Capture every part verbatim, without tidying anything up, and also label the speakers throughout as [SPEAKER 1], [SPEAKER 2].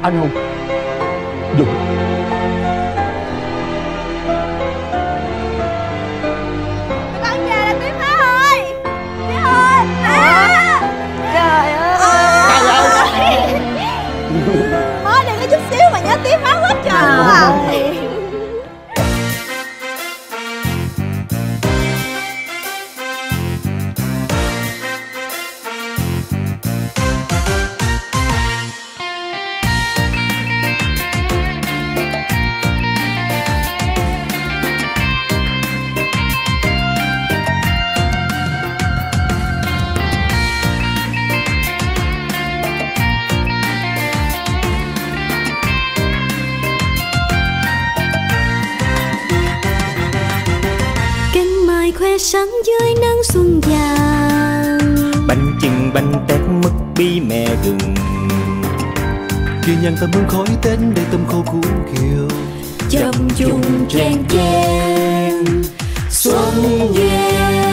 [SPEAKER 1] Anh Hùng. Dũng.
[SPEAKER 2] Con về là Tuyết Phá ơi. Tuyết ơi. À. Trời ơi. Mới đừng có chút xíu mà nhớ Tuyết Phá quá trời à.
[SPEAKER 3] Sáng dưới nắng xuân vàng,
[SPEAKER 4] bánh chưng bánh tét mứt bí mẹ gừng,
[SPEAKER 5] kia nhang tâm hương khói tết để tâm khô cuốn kiều,
[SPEAKER 3] chậm chung chen chen xuân về.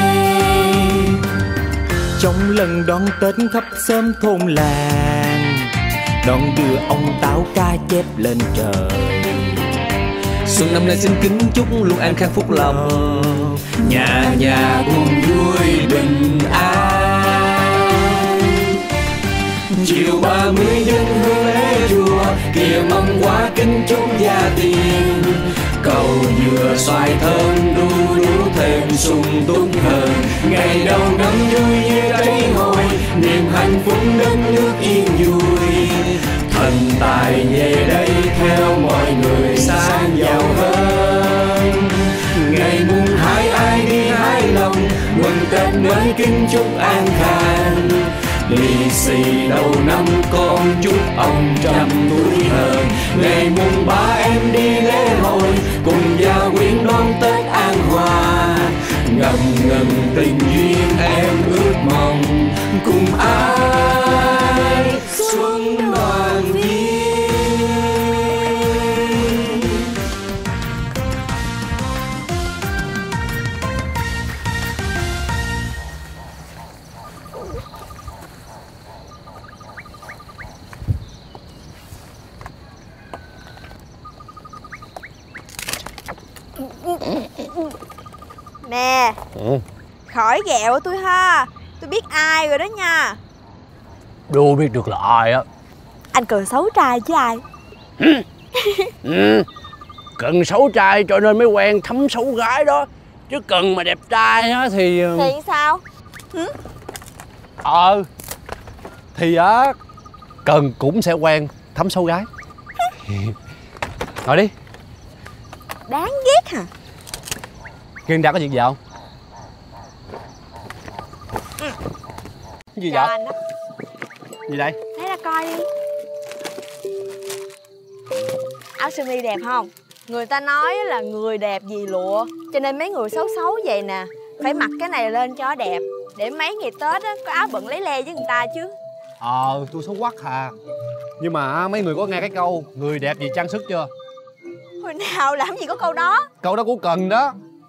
[SPEAKER 4] trong lần đón Tết khắp xóm thôn làng, đón đưa ông táo ca chép lên trời.
[SPEAKER 5] Xuân năm nay xin kính chúc luôn an khang phúc lộc, nhà nhà buồn vui bình an. Chiều ba mươi dân hương lễ chùa, kia mâm quả kính chúc gia tiền. Cầu dừa xoài thơm đu đủ thêm sung túc hơn, ngày đầu năm vui như cây hồi, niềm hạnh phúc đất nước yên vui. Thần tài về đây theo mọi người sang giàu hơn, ngày mùng hai ai đi hái lòng, mừng Tết mới kính chúc an khang. Lì xì đầu năm con chúc ông trăm tuổi hơn, ngày mùng ba em đi lễ hội, cùng gia quyến đón Tết an hòa. Ngầm ngầm tình duyên em ước mong, cùng ai xuân đoàn viên.
[SPEAKER 2] Nè,
[SPEAKER 1] Ừ.
[SPEAKER 2] khỏi ghẹo tôi ha. Tôi biết ai rồi đó nha.
[SPEAKER 1] Đô biết được là ai á.
[SPEAKER 2] Anh cần xấu trai chứ ai.
[SPEAKER 1] Ừ. Cần xấu trai cho nên mới quen thấm xấu gái đó. Chứ cần mà đẹp trai á thì...
[SPEAKER 2] Thì sao? Hử?
[SPEAKER 1] Ờ Thì á Cần cũng sẽ quen thấm xấu gái. Ngồi đi.
[SPEAKER 2] Đáng ghét hả?
[SPEAKER 1] Kiên đã có việc gì không?
[SPEAKER 2] Ừ.
[SPEAKER 1] Cái gì
[SPEAKER 2] Chào
[SPEAKER 1] vậy?
[SPEAKER 2] anh đó.
[SPEAKER 1] Gì đây?
[SPEAKER 2] Lấy ra coi đi. Áo sơ mi đẹp không? Người ta nói là người đẹp vì lụa, cho nên mấy người xấu xấu vậy nè phải mặc cái này lên cho đẹp, để mấy ngày Tết á có áo bận lấy le với người ta chứ.
[SPEAKER 1] Ờ tôi xấu quắc à. Nhưng mà mấy người có nghe cái câu người đẹp vì trang sức chưa?
[SPEAKER 2] Hồi nào làm gì có câu đó.
[SPEAKER 1] Câu đó của Cần đó.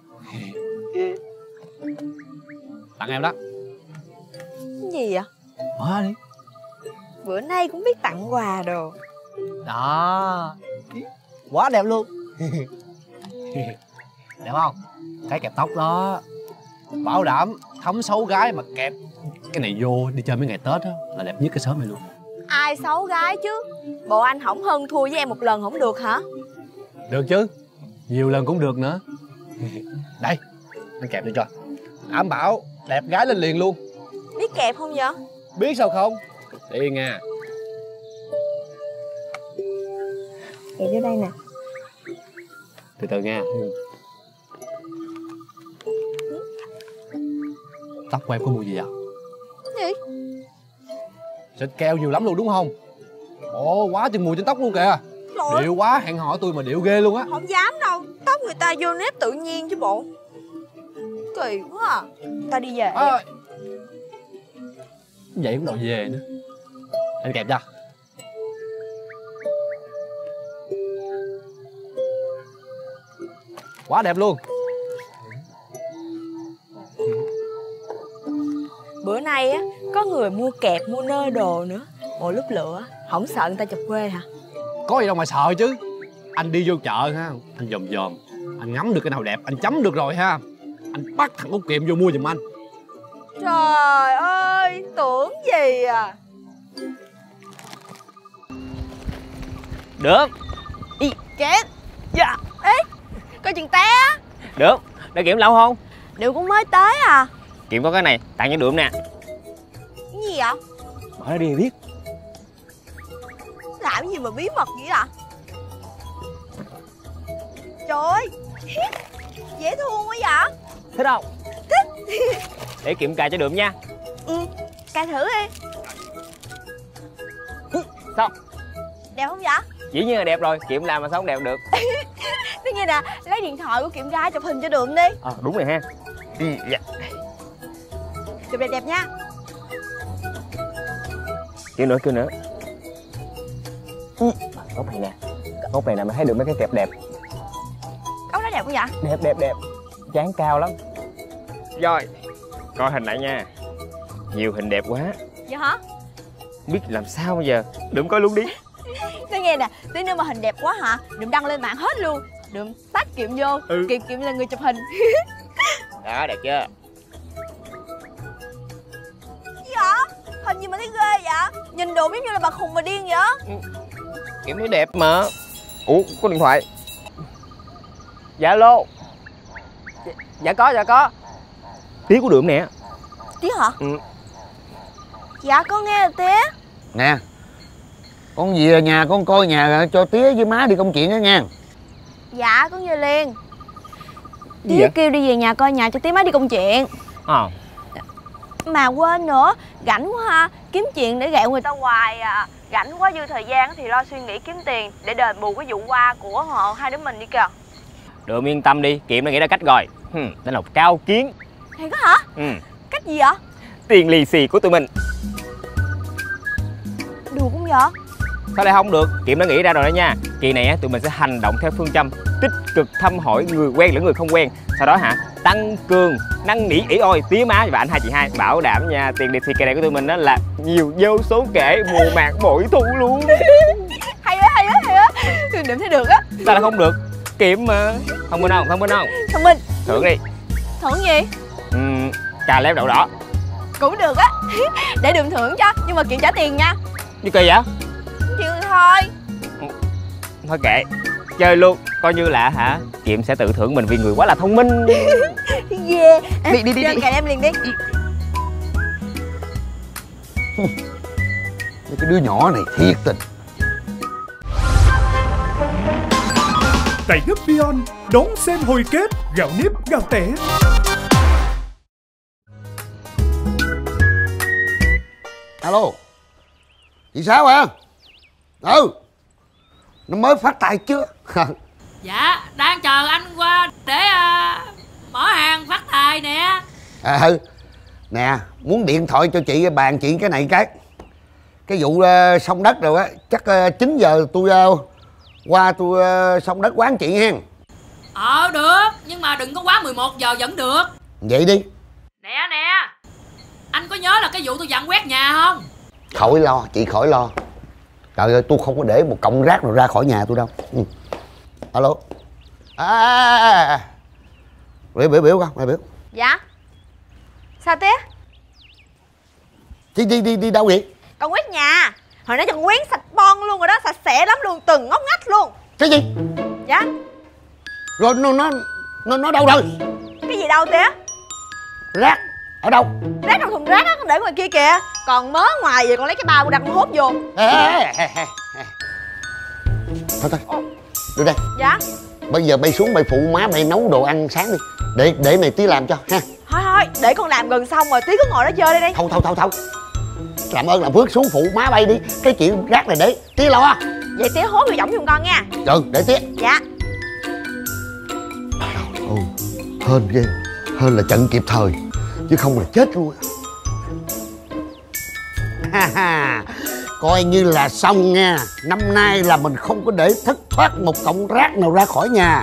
[SPEAKER 1] Tặng em đó.
[SPEAKER 2] Cái gì vậy?
[SPEAKER 1] Mở đi.
[SPEAKER 2] Bữa nay cũng biết tặng quà đồ.
[SPEAKER 1] Đó. Quá đẹp luôn. Đẹp không? Cái kẹp tóc đó bảo đảm thấm xấu gái mà kẹp cái này vô đi chơi mấy ngày Tết á là đẹp nhất cái xóm này luôn.
[SPEAKER 2] Ai xấu gái chứ? Bộ anh hổng hơn thua với em một lần không được hả?
[SPEAKER 1] Được chứ. Nhiều lần cũng được nữa. Đây, anh kẹp đi cho. Đảm bảo đẹp gái lên liền luôn.
[SPEAKER 2] Biết kẹp không vậy?
[SPEAKER 1] Biết sao không? Đi nha.
[SPEAKER 2] Kẹp vô đây nè.
[SPEAKER 1] Từ từ nha. Tóc của em có mùi gì vậy?
[SPEAKER 2] Gì?
[SPEAKER 1] Xịt keo nhiều lắm luôn đúng không? Ồ, quá chừng mùi trên tóc luôn kìa.
[SPEAKER 2] Trời.
[SPEAKER 1] Điệu quá, hẹn hò tôi mà điệu ghê luôn á.
[SPEAKER 2] Không dám đâu. Tóc người ta vô nếp tự nhiên chứ bộ. Kỳ quá à. Ta đi về.
[SPEAKER 1] À, vậy cũng đòi về nữa. Anh kẹp cho. Quá đẹp luôn.
[SPEAKER 2] Bữa nay á có người mua kẹp mua nơ đồ nữa. Bộ lúc lựa không sợ người ta chụp quê hả?
[SPEAKER 1] Có gì đâu mà sợ chứ. Anh đi vô chợ ha, anh dòm dòm, anh ngắm được cái nào đẹp anh chấm được rồi ha. Anh bắt thằng Út Kiệm vô mua giùm anh.
[SPEAKER 2] Trời ơi, tưởng gì à.
[SPEAKER 6] Được.
[SPEAKER 2] Ý, Kiệm. Dạ. Ê, coi chừng té á.
[SPEAKER 6] Được, đã Kiệm lâu không?
[SPEAKER 2] Điều cũng mới tới à.
[SPEAKER 6] Kiệm có cái này, tặng cho Đượm nè.
[SPEAKER 2] Cái gì vậy?
[SPEAKER 6] Mở ra đi biết.
[SPEAKER 2] Làm gì mà bí mật vậy ạ? Trời ơi, dễ thương quá vậy.
[SPEAKER 6] Thích không?
[SPEAKER 2] Thích.
[SPEAKER 6] Để Kiệm cài cho Đượm nha.
[SPEAKER 2] Ừ, cài thử đi.
[SPEAKER 6] Sao?
[SPEAKER 2] Đẹp không vậy?
[SPEAKER 6] Dĩ nhiên là đẹp rồi, Kiệm làm mà sao không đẹp được.
[SPEAKER 2] Thế nghe nè, lấy điện thoại của Kiệm ra chụp hình cho Đượm đi.
[SPEAKER 6] À, đúng rồi ha. Ừ, dạ.
[SPEAKER 2] Chụp đẹp đẹp nha.
[SPEAKER 6] Kêu nữa, kêu nữa. Góc này nè. Góc này nè, mày thấy được mấy cái kẹp đẹp.
[SPEAKER 2] Góc đó đẹp không vậy?
[SPEAKER 6] Đẹp, đẹp, đẹp. Dáng cao lắm. Rồi, coi hình lại nha. Nhiều hình đẹp quá.
[SPEAKER 2] Vậy hả?
[SPEAKER 6] Biết làm sao bây giờ. Đừng coi luôn đi.
[SPEAKER 2] Thế nghe nè, tí nữa mà hình đẹp quá hả? Đừng đăng lên mạng hết luôn. Đừng tag Kiệm vô.
[SPEAKER 6] Ừ.
[SPEAKER 2] Kiệm Kiệm là người chụp hình.
[SPEAKER 6] Đó, đẹp chưa?
[SPEAKER 2] Gì vậy? Hình gì mà thấy ghê vậy? Nhìn đồ giống như là bà khùng bà điên vậy?
[SPEAKER 6] Kiệm thấy đẹp mà. Ủa, có điện thoại. Dạ alo. Dạ, dạ có, dạ có. Tía của Đượm nè.
[SPEAKER 2] Tía hả?
[SPEAKER 6] Ừ.
[SPEAKER 2] Dạ con nghe rồi tía.
[SPEAKER 7] Nè, con về nhà con coi nhà cho tía với má đi công chuyện đó nha.
[SPEAKER 2] Dạ con về liền.
[SPEAKER 6] Gì
[SPEAKER 2] Tía
[SPEAKER 6] vậy?
[SPEAKER 2] kêu đi về nhà coi nhà cho tía má đi công chuyện.
[SPEAKER 6] Ờ.
[SPEAKER 2] Mà quên nữa, rảnh quá ha, kiếm chuyện để ghẹo người ta hoài à. Rảnh quá dư thời gian thì lo suy nghĩ kiếm tiền để đền bù cái vụ qua của họ hai đứa mình đi kìa.
[SPEAKER 6] Đượm yên tâm đi, Kiệm đã nghĩ ra cách rồi. Hừm, đó là cao kiến.
[SPEAKER 2] Thiệt có hả?
[SPEAKER 6] Ừ.
[SPEAKER 2] Cách gì vậy?
[SPEAKER 6] Tiền lì xì của tụi mình.
[SPEAKER 2] Được không vậy?
[SPEAKER 6] Sao lại không được? Kiệm đã nghĩ ra rồi đó nha. Kỳ này á, tụi mình sẽ hành động theo phương châm tích cực thăm hỏi người quen lẫn người không quen. Sau đó hả, tăng cường năn nỉ ỉ ôi tía má và anh hai chị hai. Bảo đảm nha, tiền lì xì kỳ này của tụi mình á là nhiều vô số kể, mùa màng bội thu luôn.
[SPEAKER 2] Hay á, hay á, hay á. Đừng thấy được á.
[SPEAKER 6] Sao lại không được? Kiệm mà. Thông minh không? Thông minh không?
[SPEAKER 2] Thông minh.
[SPEAKER 6] Thưởng đi.
[SPEAKER 2] Thưởng gì?
[SPEAKER 6] Uhm, cà lem đậu đỏ.
[SPEAKER 2] Cũng được á. Để Đượm thưởng cho, nhưng mà Kiệm trả tiền nha.
[SPEAKER 6] Như kỳ vậy?
[SPEAKER 2] Chịu thôi.
[SPEAKER 6] Thôi kệ, chơi luôn. Coi như là hả, Kiệm sẽ tự thưởng mình vì người quá là thông minh.
[SPEAKER 2] Yeah.
[SPEAKER 6] Đi đi đi
[SPEAKER 2] chơi
[SPEAKER 6] đi.
[SPEAKER 2] cà lem liền đi.
[SPEAKER 7] Cái đứa nhỏ này thiệt tình.
[SPEAKER 8] Tại Hấp đón xem hồi kết gạo nếp gạo tẻ.
[SPEAKER 7] Alo, chị Sáu hả? Ừ, nó mới phát tài chưa?
[SPEAKER 9] Dạ, đang chờ anh qua để uh, mở hàng phát tài nè.
[SPEAKER 7] À ừ, nè, muốn điện thoại cho chị bàn chuyện cái này cái Cái vụ uh, xong đất rồi á, chắc uh, chín giờ tôi uh, qua tôi uh, xong đất quán chị hen.
[SPEAKER 9] Ờ được, nhưng mà đừng có quá mười một giờ vẫn được.
[SPEAKER 7] Vậy đi.
[SPEAKER 9] Nè nè, anh có nhớ là cái vụ tôi dặn quét nhà không?
[SPEAKER 7] Khỏi lo, chị khỏi lo. Trời ơi, tôi không có để một cọng rác nào ra khỏi nhà tôi đâu. Ừ. Alo. À, à, à, à. Biểu biểu biểu con, biểu.
[SPEAKER 2] Dạ. Sao tía?
[SPEAKER 7] Đi đi đi đi đâu vậy?
[SPEAKER 2] Con quét nhà. Hồi nãy cho con quét sạch bon luôn rồi đó, sạch sẽ lắm luôn, từng ngóc ngách luôn.
[SPEAKER 7] Cái gì?
[SPEAKER 2] Dạ.
[SPEAKER 7] Rồi nó nó nó nó đâu rồi?
[SPEAKER 2] Cái gì đâu tía?
[SPEAKER 7] Rác ở đâu?
[SPEAKER 2] Rác trong thùng rác á, con để ngoài kia kìa. Còn mớ ngoài vậy con lấy cái bao con đặt con hốt vô.
[SPEAKER 7] Ê, ê, ê, ê, ê. Thôi thôi, đưa đây.
[SPEAKER 2] Dạ.
[SPEAKER 7] Bây giờ bay xuống bay phụ má bay nấu đồ ăn sáng đi. Để để mày tí làm cho ha.
[SPEAKER 2] Thôi thôi, để con làm gần xong rồi tí cứ ngồi đó chơi đây đi.
[SPEAKER 7] Thôi thôi thôi thôi. Làm ơn làm phước xuống phụ má bay đi. Cái chuyện rác này để tí lo.
[SPEAKER 2] Vậy tía hốt vô giọng giùm con nha.
[SPEAKER 7] Ừ, để tía.
[SPEAKER 2] Dạ.
[SPEAKER 7] Ừ, hên ghê. Hên là chặn kịp thời, chứ không là chết luôn. Ha ha, coi như là xong nha. Năm nay là mình không có để thất thoát một cọng rác nào ra khỏi nhà.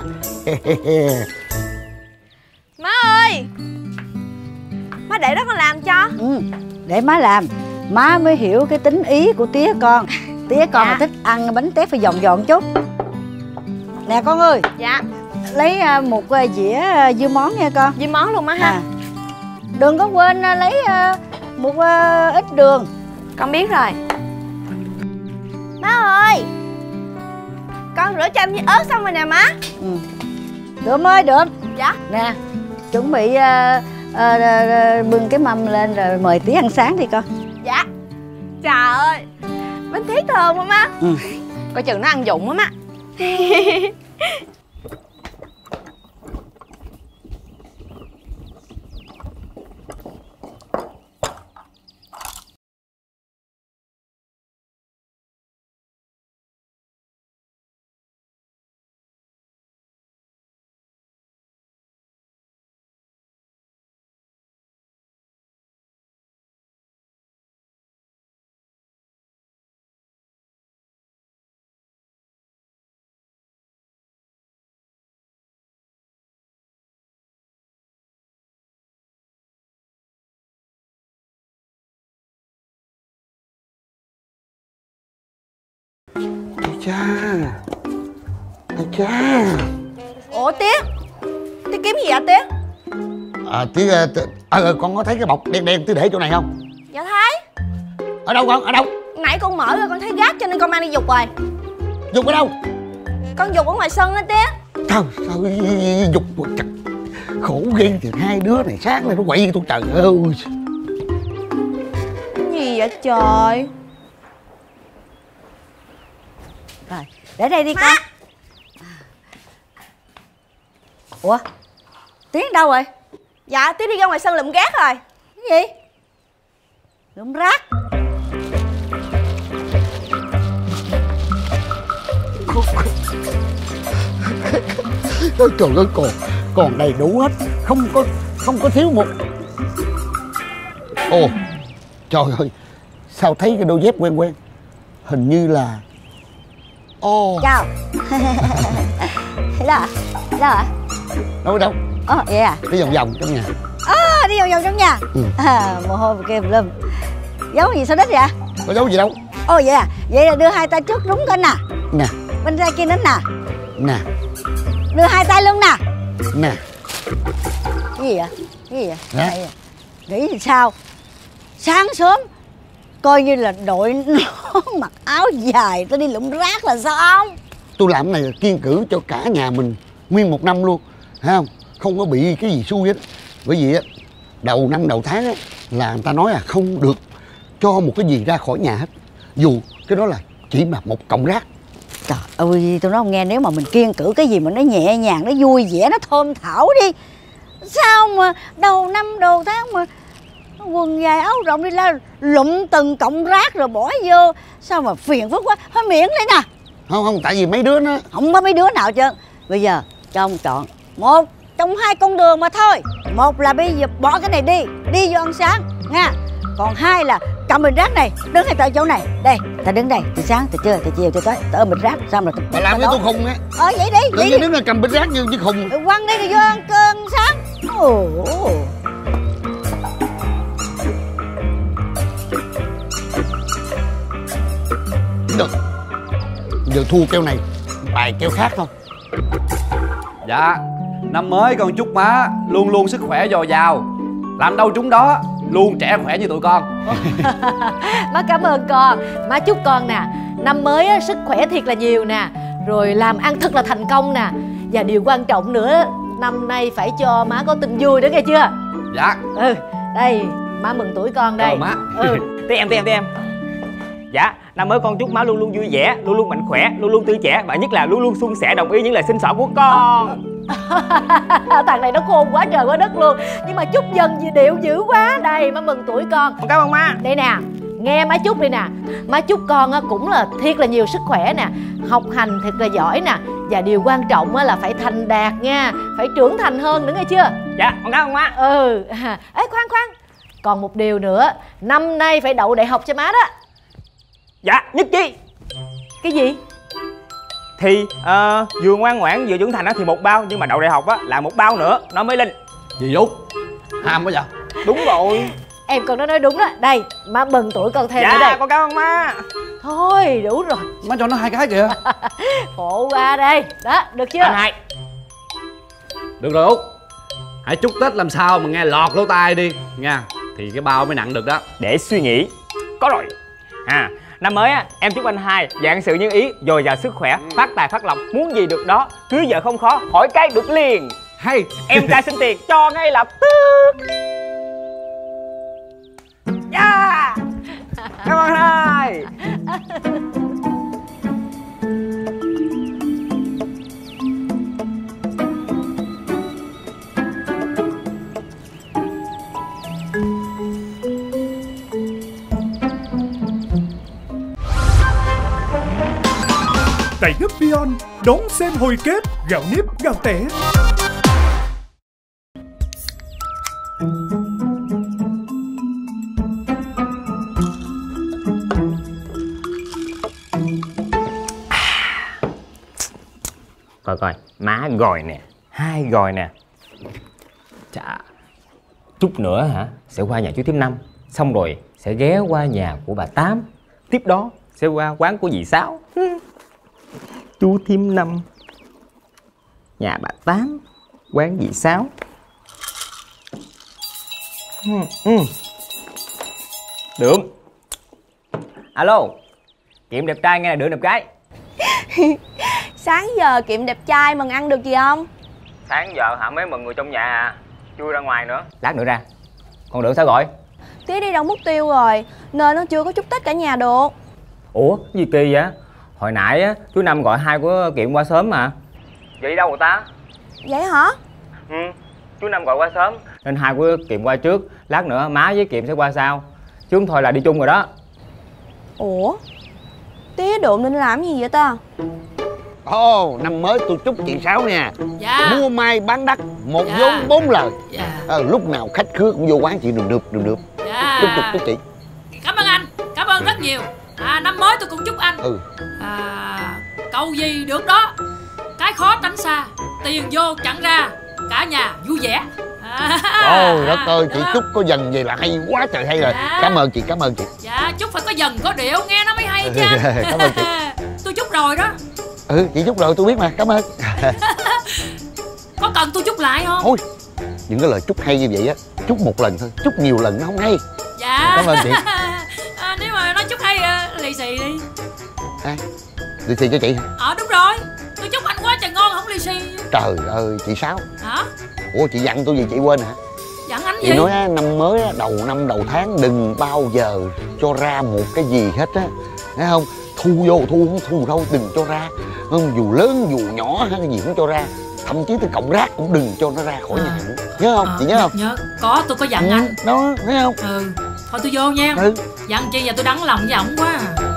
[SPEAKER 2] Má ơi, má để đó con làm cho.
[SPEAKER 10] Ừ, để má làm, má mới hiểu cái tính ý của tía con.
[SPEAKER 2] Tía con
[SPEAKER 10] Dạ.
[SPEAKER 2] mà thích ăn bánh tét phải giòn giòn chút. Nè con ơi.
[SPEAKER 10] Dạ.
[SPEAKER 2] Lấy à, một à, dĩa à, dưa món nha con.
[SPEAKER 10] Dưa món luôn má ha.
[SPEAKER 2] À. Đừng có quên à, lấy à, một à, ít đường.
[SPEAKER 10] Con biết rồi.
[SPEAKER 2] Má ơi,
[SPEAKER 10] Con rửa cho em với ớt xong rồi nè má.
[SPEAKER 2] ừ. Được ơi được.
[SPEAKER 10] Dạ.
[SPEAKER 2] Nè, chuẩn bị à, à, à, bưng cái mâm lên rồi mời Tía ăn sáng đi con.
[SPEAKER 10] Dạ. Trời ơi, bánh tét thơm quá má.
[SPEAKER 2] Ừ.
[SPEAKER 10] Coi chừng nó ăn dụng quá má.
[SPEAKER 7] Ây cha, ây cha.
[SPEAKER 10] Ủa Tía, Tía kiếm gì vậy Tía?
[SPEAKER 7] À, Tía, à, à, con có thấy cái bọc đen đen Tía để chỗ này không?
[SPEAKER 10] Dạ thấy.
[SPEAKER 7] Ở đâu con, ở đâu?
[SPEAKER 10] Nãy con mở rồi con thấy gác cho nên con mang đi giục rồi.
[SPEAKER 7] Dục ở đâu?
[SPEAKER 10] Con giục ở ngoài sân á Tía.
[SPEAKER 7] Sao, sao dục chặt. Khổ ghê thì hai đứa này sáng nay nó quậy tôi trời ơi.
[SPEAKER 10] Cái gì vậy trời?
[SPEAKER 2] Rồi, để đây đi con. Ủa, Tiến đâu rồi?
[SPEAKER 10] Dạ, Tía đi ra ngoài sân lụm gác rồi.
[SPEAKER 2] Cái gì? Lụm rác?
[SPEAKER 7] Trời ơi, còn còn đầy đủ hết, không có không có thiếu một. Ồ, trời ơi, sao thấy cái đôi dép quen quen, hình như là. Ồ.
[SPEAKER 2] Chào. Thế đó à? Đâu ạ?
[SPEAKER 7] Đâu đâu?
[SPEAKER 2] Ồ, vậy à?
[SPEAKER 7] Đi vòng vòng trong nhà.
[SPEAKER 2] À, đi vòng vòng trong nhà.
[SPEAKER 7] Ừ.
[SPEAKER 2] À, mồ hôi kêu lum. Giấu gì sau đất vậy?
[SPEAKER 7] Có giấu gì đâu.
[SPEAKER 2] Ồ vậy à? Vậy là đưa hai tay trước đúng kênh nè.
[SPEAKER 7] Nè.
[SPEAKER 2] Bên tay kia đến nè.
[SPEAKER 7] Nè.
[SPEAKER 2] Đưa hai tay luôn nè.
[SPEAKER 7] Nè.
[SPEAKER 2] Cái gì vậy? Cái gì vậy?
[SPEAKER 7] Nè.
[SPEAKER 2] Này, nghĩ thì sao? Sáng sớm coi như là đội nón mặc áo dài tôi đi lụm rác là sao không?
[SPEAKER 7] Tôi làm cái này là kiêng cữ cho cả nhà mình nguyên một năm luôn, thấy không? Không có bị cái gì xui hết. Bởi vì á, đầu năm đầu tháng á, là người ta nói là không được cho một cái gì ra khỏi nhà hết, dù cái đó là chỉ mà một cọng rác.
[SPEAKER 2] Trời ơi, tôi nói không nghe, nếu mà mình kiêng cữ cái gì mà nó nhẹ nhàng, nó vui vẻ, nó thơm thảo đi. Sao mà đầu năm đầu tháng mà quần dài áo rộng đi la lụm từng cọng rác rồi bỏ vô, sao mà phiền phức quá. Thôi miễn đây nè.
[SPEAKER 7] Không không, tại vì mấy đứa nó
[SPEAKER 2] không có mấy đứa nào chứ. Bây giờ cho ông chọn một trong hai con đường mà thôi. Một là bây giờ bỏ cái này đi, đi vô ăn sáng nha. Còn hai là cầm bình rác này, đứng ngay tại chỗ này. Đây, ta đứng đây từ sáng từ trưa từ chiều từ tối, ta ôm bình rác xong rồi.
[SPEAKER 7] Bà làm với tôi khùng á.
[SPEAKER 2] Ờ vậy đi,
[SPEAKER 7] tự
[SPEAKER 2] vậy
[SPEAKER 7] nhiên
[SPEAKER 2] đi.
[SPEAKER 7] đứng là cầm bịch rác như như khùng.
[SPEAKER 2] Ừ, quăng đi rồi vô ăn cơm sáng. Ồ.
[SPEAKER 7] Được. Giờ thua keo này, bài keo khác thôi.
[SPEAKER 1] Dạ, năm mới con chúc má luôn luôn sức khỏe dồi dào, làm đâu trúng đó, luôn trẻ khỏe như tụi con.
[SPEAKER 11] Má cảm ơn con. Má chúc con nè, năm mới á, sức khỏe thiệt là nhiều nè, rồi làm ăn thật là thành công nè, và điều quan trọng nữa, năm nay phải cho má có tin vui đó nghe chưa?
[SPEAKER 1] Dạ.
[SPEAKER 11] Ừ, đây má mừng tuổi con đây.
[SPEAKER 6] Ờ, má.
[SPEAKER 11] Ừ.
[SPEAKER 6] Tiếp em, tiếp em, tiếp em. Dạ, năm mới con chúc má luôn luôn vui vẻ, luôn luôn mạnh khỏe, luôn luôn tươi trẻ, và nhất là luôn luôn suôn sẻ đồng ý những lời xin xỏ của con.
[SPEAKER 11] Thằng này nó khôn quá trời quá đất luôn. Nhưng mà chúc dần gì điệu dữ quá. Đây má mừng tuổi con.
[SPEAKER 6] Cảm ơn má.
[SPEAKER 11] Đây nè, nghe má chúc đi nè. Má chúc con á, cũng là thiệt là nhiều sức khỏe nè, học hành thiệt là giỏi nè, và điều quan trọng á, là phải thành đạt nha, phải trưởng thành hơn nữa nghe chưa?
[SPEAKER 6] Dạ, con cảm ơn má.
[SPEAKER 11] Ừ. Ê khoan khoan, còn một điều nữa, năm nay phải đậu đại học cho má đó.
[SPEAKER 6] Dạ, nhất trí.
[SPEAKER 11] Cái gì?
[SPEAKER 6] Thì uh, vừa ngoan ngoãn vừa trưởng thành á thì một bao, nhưng mà đậu đại học á là một bao nữa nó mới linh.
[SPEAKER 1] Gì Út? Ham quá vậy?
[SPEAKER 6] Đúng rồi.
[SPEAKER 11] Em con nó nói đúng đó. Đây, má mừng tuổi con thêm
[SPEAKER 6] dạ,
[SPEAKER 11] nữa đây.
[SPEAKER 6] con cảm ơn má.
[SPEAKER 11] Thôi đủ rồi.
[SPEAKER 1] Má cho nó hai cái kìa.
[SPEAKER 11] Khổ quá đây. Đó, được chưa?
[SPEAKER 6] Anh hai.
[SPEAKER 1] Được rồi Út. Hãy chúc Tết làm sao mà nghe lọt lỗ tai đi nha. Thì cái bao mới nặng được đó.
[SPEAKER 6] Để suy nghĩ. Có rồi. À, năm mới á, em chúc anh hai vạn sự như ý, dồi dào sức khỏe, phát tài phát lộc, muốn gì được đó, cưới vợ không khó, hỏi cái được liền.
[SPEAKER 1] Hay.
[SPEAKER 6] Em trai xin tiền cho ngay lập tức. Yeah. Cảm ơn hai.
[SPEAKER 8] Tại Nupion đón xem hồi kết gạo nếp gạo tẻ.
[SPEAKER 6] Coi coi, má gòi nè, hai gòi nè. Chà, chút nữa hả, sẽ qua nhà chú Thím Năm, xong rồi sẽ ghé qua nhà của bà Tám, tiếp đó sẽ qua quán của dì Sáu. Chú Thím Năm, nhà bà Tám, quán dì Sáu. Ừ, ừ. Được. Alo, Kiệm đẹp trai nghe là được đẹp gái.
[SPEAKER 2] Sáng giờ Kiệm đẹp trai mừng ăn được gì không?
[SPEAKER 6] Sáng giờ hả, mới mừng người trong nhà à, chưa ra ngoài nữa. Lát nữa ra. Con Đường sao gọi?
[SPEAKER 2] Tía đi đâu mất tiêu rồi nên nó chưa có chúc Tết cả nhà được.
[SPEAKER 6] Ủa gì kỳ vậy? Hồi nãy á, chú Năm gọi hai của Kiệm qua sớm mà. Vậy đi đâu người ta?
[SPEAKER 2] Vậy hả?
[SPEAKER 6] Ừ, chú Năm gọi qua sớm nên hai của Kiệm qua trước. Lát nữa má với Kiệm sẽ qua sau. Chứ không thôi là đi chung rồi đó.
[SPEAKER 2] Ủa? Tía đụng định làm gì vậy ta?
[SPEAKER 7] Ồ, oh, năm mới tôi chúc chị Sáu nha.
[SPEAKER 9] Dạ.
[SPEAKER 7] Mua mai bán đắt, một
[SPEAKER 9] Dạ.
[SPEAKER 7] vốn bốn lời.
[SPEAKER 9] Dạ.
[SPEAKER 7] À, lúc nào khách khứa cũng vô quán chị đừng được, đừng được.
[SPEAKER 9] Dạ.
[SPEAKER 7] Chúc chúc chúc chị.
[SPEAKER 9] Cảm ơn anh, cảm ơn rất nhiều. À, năm mới tôi cũng chúc anh.
[SPEAKER 7] Ừ.
[SPEAKER 9] À, cầu gì được đó. Cái khó tránh xa, tiền vô chẳng ra, cả nhà vui vẻ. À,
[SPEAKER 7] Ôi đất ơi, chị
[SPEAKER 9] được
[SPEAKER 7] chúc có dần vậy là hay quá trời hay rồi.
[SPEAKER 9] Dạ.
[SPEAKER 7] Cảm ơn chị, cảm ơn chị.
[SPEAKER 9] Dạ, chúc phải có dần có điệu, nghe nó mới hay chứ.
[SPEAKER 7] Cảm ơn chị.
[SPEAKER 9] Tôi chúc rồi đó.
[SPEAKER 7] Ừ, chị chúc rồi tôi biết mà, cảm ơn.
[SPEAKER 9] Có cần tôi chúc lại không?
[SPEAKER 7] Thôi, những cái lời chúc hay như vậy á, chúc một lần thôi, chúc nhiều lần nó không hay.
[SPEAKER 9] Dạ.
[SPEAKER 7] Cảm ơn chị.
[SPEAKER 9] À, nếu mà nói chúc hay lì xì đi.
[SPEAKER 7] À, lì xì cho chị hả?
[SPEAKER 9] Ờ đúng rồi, tôi chúc anh quá trời ngon không lì xì.
[SPEAKER 7] Trời ơi, chị Sáu.
[SPEAKER 9] Hả?
[SPEAKER 7] Ủa chị dặn tôi gì chị quên hả?
[SPEAKER 9] Dặn anh
[SPEAKER 7] Chị
[SPEAKER 9] gì?
[SPEAKER 7] nói á, năm mới á, đầu năm đầu tháng đừng bao giờ cho ra một cái gì hết á, thấy không? Thu vô thu không thu đâu, đừng cho ra, không, dù lớn dù nhỏ hay cái gì cũng cho ra, thậm chí tới cọng rác cũng đừng cho nó ra khỏi
[SPEAKER 9] À.
[SPEAKER 7] nhà nữa. Nhớ không?
[SPEAKER 9] À,
[SPEAKER 7] Chị nhớ không?
[SPEAKER 9] Nhớ, có tôi có dặn
[SPEAKER 7] Ừ,
[SPEAKER 9] anh.
[SPEAKER 7] đó, thấy không?
[SPEAKER 9] Ừ, thôi tôi vô nha.
[SPEAKER 7] Ừ.
[SPEAKER 9] Dặn chi giờ tôi đắng lòng với ổng quá.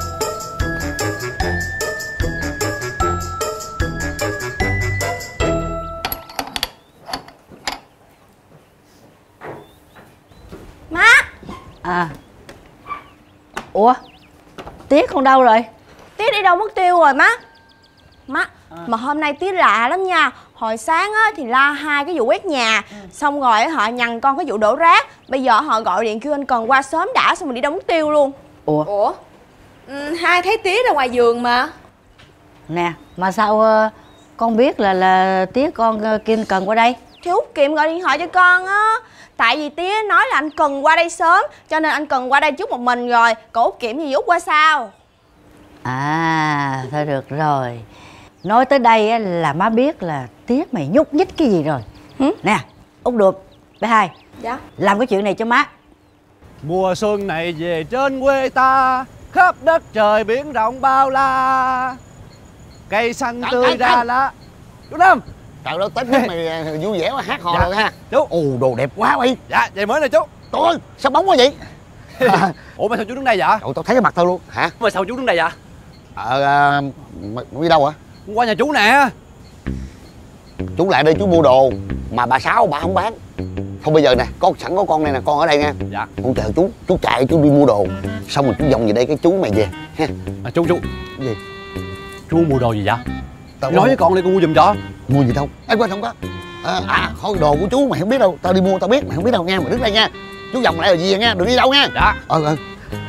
[SPEAKER 2] Má.
[SPEAKER 11] À. Ủa, Tía con đâu rồi?
[SPEAKER 2] Tía đi đâu mất tiêu rồi má? Má, à. mà hôm nay Tía lạ lắm nha. Hồi sáng á, thì la hai cái vụ quét nhà, ừ. xong rồi họ nhằn con cái vụ đổ rác. Bây giờ họ gọi điện kêu anh Cần qua sớm đã, xong rồi đi đâu mất tiêu luôn.
[SPEAKER 11] Ủa?
[SPEAKER 10] Ủa? Ừ, hai thấy Tía ra ngoài giường mà.
[SPEAKER 11] Nè, mà sao uh, con biết là là Tía con uh, Kim Cần qua đây?
[SPEAKER 2] Thì Út Kiệm gọi điện thoại cho con á. Tại vì Tía nói là anh Cần qua đây sớm, cho nên anh Cần qua đây chút một mình rồi. Còn Út Kiệm thì Út qua sau.
[SPEAKER 11] À, thôi được rồi. Nói tới đây á, là má biết là Tía mày nhúc nhích cái gì rồi. Hử? Nè, Út Được, bé Hai.
[SPEAKER 2] Dạ.
[SPEAKER 11] Làm cái chuyện này cho má.
[SPEAKER 1] Mùa xuân này về trên quê ta, khắp đất trời biển rộng bao la, cây xanh tươi ra lá. Chú Năm.
[SPEAKER 7] Trời ơi, Tết mày vui vẻ quá, hát hò
[SPEAKER 1] Dạ.
[SPEAKER 7] rồi ha.
[SPEAKER 1] Chú.
[SPEAKER 7] Ồ, đồ đẹp quá mày.
[SPEAKER 1] Dạ, vậy mới nè chú.
[SPEAKER 7] Trời ơi, sao bóng quá vậy? À,
[SPEAKER 1] ủa mà sao chú đứng đây vậy?
[SPEAKER 7] Trời, tao thấy cái mặt tao luôn. Hả?
[SPEAKER 1] Mà sao chú đứng đây vậy?
[SPEAKER 7] Ờ, à, mày đi đâu hả?
[SPEAKER 1] Qua nhà chú nè.
[SPEAKER 7] Chú lại đây chú mua đồ mà bà Sáu bà không bán. Thôi bây giờ nè, có sẵn có con này nè, con ở đây nha.
[SPEAKER 1] Dạ.
[SPEAKER 7] Con chờ chú, chú chạy chú đi mua đồ. Xong rồi chú vòng về đây cái chú mày về ha.
[SPEAKER 1] À, chú chú.
[SPEAKER 7] Gì?
[SPEAKER 1] Chú mua đồ gì vậy?
[SPEAKER 7] Tao
[SPEAKER 1] nói với con đi, con mua giùm cho.
[SPEAKER 7] Mua gì đâu? Ê quên không có. À, à thôi đồ của chú mày không biết đâu, tao đi mua tao biết, mày không biết đâu nha, mày đứng đây nha. Chú vòng lại là gì nha, đừng đi đâu nha.
[SPEAKER 1] Dạ.
[SPEAKER 7] Ờ ờ.